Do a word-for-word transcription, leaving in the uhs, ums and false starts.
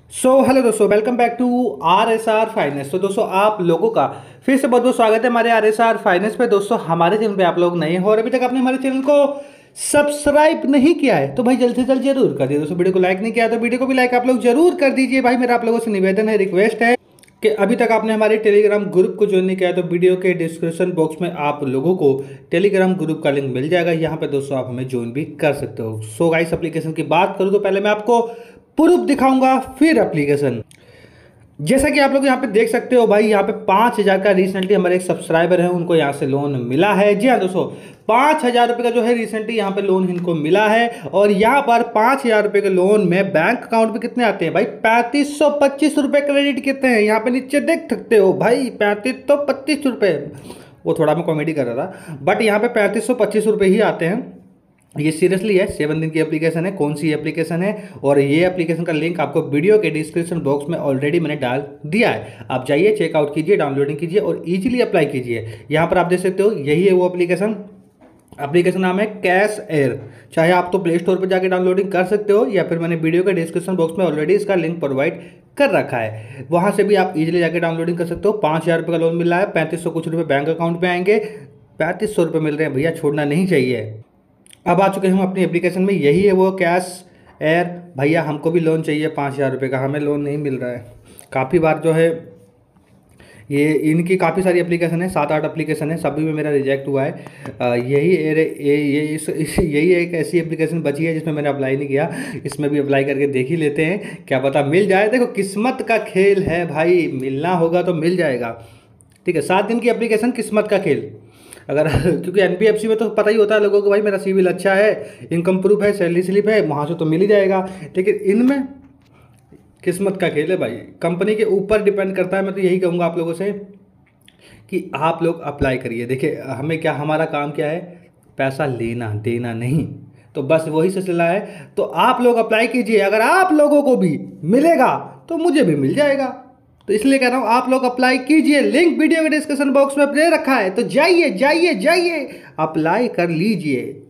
सो hello दोस्तों, welcome back to R S R finance. तो दोस्तों आप लोगों का फिर से बहुत बहुत स्वागत है हमारे आर एस आर फाइनेंस पे। दोस्तों हमारे चैनल पे आप लोग नए हो और अभी तक आपने हमारे चैनल को सब्सक्राइब नहीं किया है तो भाई जल्द से जल्द जरूर कर दिए। दोस्तों वीडियो को लाइक नहीं किया तो वीडियो को भी लाइक आप लोग जरूर कर दीजिए। भाई मेरा आप लोगों से निवेदन है, रिक्वेस्ट है कि अभी तक आपने हमारे टेलीग्राम ग्रुप को ज्वाइन नहीं किया है तो वीडियो के डिस्क्रिप्शन बॉक्स में आप लोगों को टेलीग्राम ग्रुप का लिंक मिल जाएगा। यहाँ पे दोस्तों आप हमें ज्वाइन भी कर सकते हो। सो गाइस एप्लीकेशन की बात करूँ तो पहले मैं आपको प्रूफ दिखाऊंगा फिर एप्लीकेशन। जैसा कि आप लोग यहाँ पे देख सकते हो भाई, यहाँ पे पाँच हज़ार का रिसेंटली हमारे एक सब्सक्राइबर है उनको यहाँ से लोन मिला है। जी हाँ दोस्तों, पाँच हज़ार रुपये का जो है रिसेंटली यहाँ पे लोन इनको मिला है। और यहाँ पर पाँच हज़ार रुपये के लोन में बैंक अकाउंट में कितने आते हैं भाई, पैंतीस सौ पच्चीस रुपये क्रेडिट कितने हैं यहाँ पे नीचे देख सकते हो भाई, पैंतीस सौ पच्चीस रुपये। वो थोड़ा मैं कॉमेडी कर रहा था बट यहाँ पे पैंतीस सौ पच्चीस रुपये ही आते हैं। ये सीरियसली है, सेवन दिन की एप्लीकेशन है। कौन सी एप्लीकेशन है और ये एप्लीकेशन का लिंक आपको वीडियो के डिस्क्रिप्शन बॉक्स में ऑलरेडी मैंने डाल दिया है। आप जाइए, चेकआउट कीजिए, डाउनलोडिंग कीजिए और इजीली अप्लाई कीजिए। यहाँ पर आप देख सकते हो यही है वो एप्लीकेशन। एप्लीकेशन नाम है कैश एयर। चाहे आप तो प्ले स्टोर पर जाकर डाउनलोडिंग कर सकते हो या फिर मैंने वीडियो के डिस्क्रिप्शन बॉक्स में ऑलरेडी इसका लिंक प्रोवाइड कर रखा है, वहाँ से भी आप इजीली जाकर डाउनलोडिंग कर सकते हो। पाँच हज़ार रुपये का लोन मिल रहा है, पैंतीस सौ कुछ रुपये बैंक अकाउंट में आएंगे, पैंतीस सौ रुपये मिल रहे हैं भैया, छोड़ना नहीं चाहिए। अब आ चुके हैं हम अपनी एप्लीकेशन में, यही है वो कैश एयर। भैया हमको भी लोन चाहिए पाँच हज़ार रुपये का, हमें लोन नहीं मिल रहा है। काफ़ी बार जो है ये इनकी काफ़ी सारी एप्लीकेशन है, सात आठ एप्लीकेशन है, सभी में मेरा रिजेक्ट हुआ है। आ, यही एर, ये ये इस, इस यही एक ऐसी एप्लीकेशन बची है जिसमें मैंने अप्लाई नहीं किया। इसमें भी अप्लाई करके देख ही लेते हैं, क्या पता मिल जाए। देखो किस्मत का खेल है भाई, मिलना होगा तो मिल जाएगा। ठीक है, सात दिन की एप्लीकेशन, किस्मत का खेल। अगर क्योंकि एनबीएफसी में तो पता ही होता है लोगों को भाई मेरा सिविल अच्छा है, इनकम प्रूफ है, सैलरी स्लिप है, वहाँ से तो मिल ही जाएगा। लेकिन इनमें किस्मत का खेल है भाई, कंपनी के ऊपर डिपेंड करता है। मैं तो यही कहूँगा आप लोगों से कि आप लोग अप्लाई करिए। देखिए हमें क्या, हमारा काम क्या है, पैसा लेना देना नहीं, तो बस वही सिलसिला है। तो आप लोग अप्लाई कीजिए, अगर आप लोगों को भी मिलेगा तो मुझे भी मिल जाएगा। तो इसलिए कह रहा हूँ आप लोग अप्लाई कीजिए, लिंक वीडियो के डिस्क्रिप्शन बॉक्स में दे रखा है, तो जाइए जाइए जाइए अप्लाई कर लीजिए।